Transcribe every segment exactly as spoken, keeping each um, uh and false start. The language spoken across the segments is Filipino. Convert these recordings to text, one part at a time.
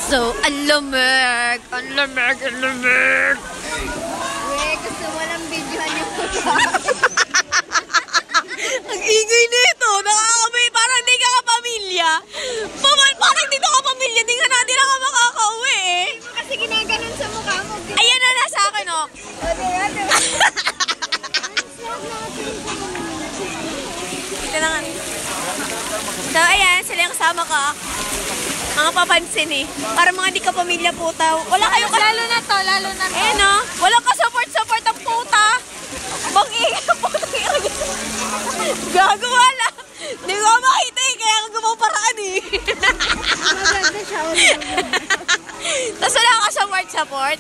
So, ang lamig! Ang lamig! Ang lamig! Weh, gusto mo lang videohan yung Ang ingay nito! Nakakabay! Parang di ka kapamilya! Paman, parang dito kapamilya! Di ka natin na ka makakauwi eh! kasi ginaganon sa mukha mo. Ayan na, nasa akin oh! O, diba, diba? Ito na nga. So, ayan, sila yung kasama ka. Mga papansin eh. Para mga di ka pamilya puta. Wala kayong kas... Lalo na to, lalo na to. Eh no? Walang ka-support-support ang puta. Bang-ingay ang puta. Gago wala. Di ko makita eh. Kaya ako gumawa paraan eh. Maganda siya. Tapos wala ka-support-support.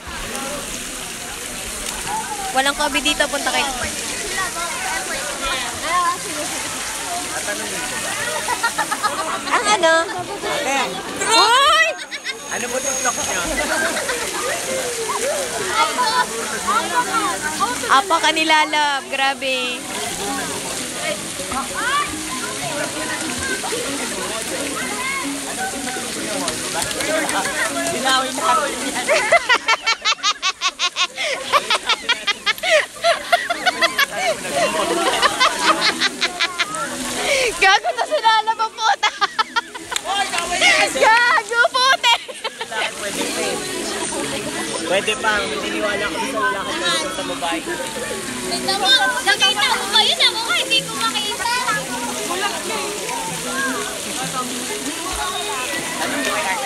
Walang COVID dito. Punta kayo. Ang ano? Uy! Ano po yung vlog niya? Apa ka nilalab. Grabe. Dilawin natin yan. Gago na sinalab ang puta. Gago puti. Pwede pa, maniniwala ko sa lalaki ko sa babae. Nakita mo ba yun? Ako nga, hindi ko makita. Ano mo kaya?